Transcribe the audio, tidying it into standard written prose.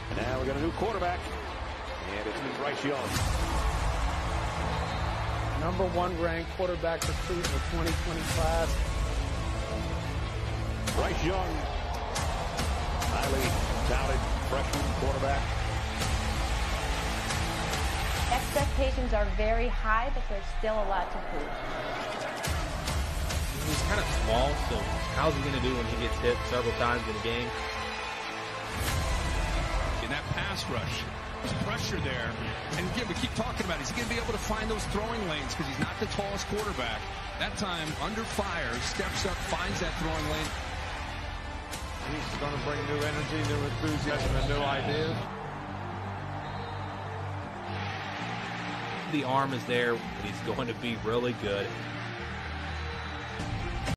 Now we got a new quarterback, and it's been Bryce Young. #1 ranked quarterback recruit in the 2020 class. Bryce Young, highly touted freshman quarterback. Expectations are very high, but there's still a lot to prove. He's kind of small, so how's he going to do when he gets hit several times in a game? In that pass rush, there's pressure there. And again, we keep talking about it. He's going to be able to find those throwing lanes because he's not the tallest quarterback. That time, under fire, steps up, finds that throwing lane. He's going to bring new energy, new enthusiasm, and new ideas. The arm is there, but he's going to be really good.